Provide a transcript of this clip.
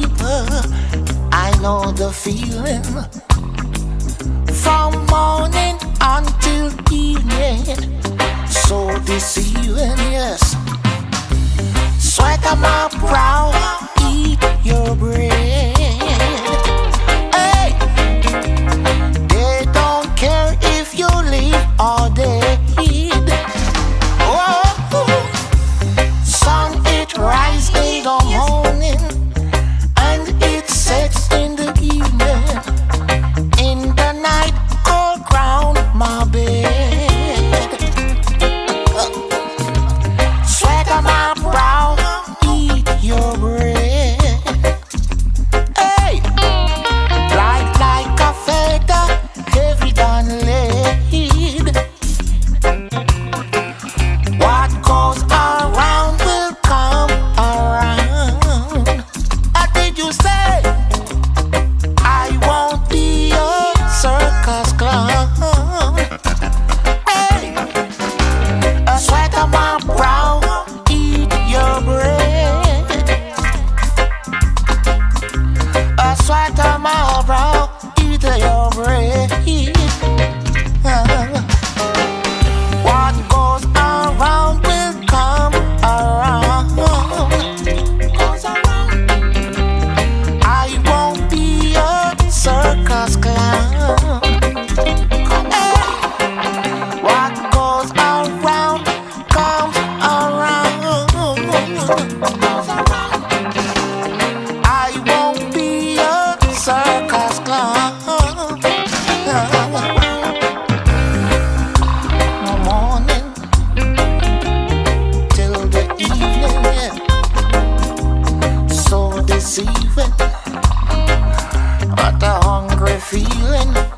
people, I know the feeling. From morning until evening, so deceiving, yes. Sweat on my brow, eat your bread. Hey, they don't care if you live or dead. Oh, sun it rise in the morning and it sets in the evening. In the night, cold ground my bed. Sweat on my brow, eat your bread. Hey, light like a feather, heavy than lead. What goes around will come around. What did you say? I won't be a circus clown. Hey, a sweat on my brow, eat your bread. A sweat on my brow, eat your bread. What goes around will come around. I won't be a circus clown. Hey, what goes around comes around. I won't be a circus clown. No morning till the evening, yeah. So deceiving, what a hungry feeling.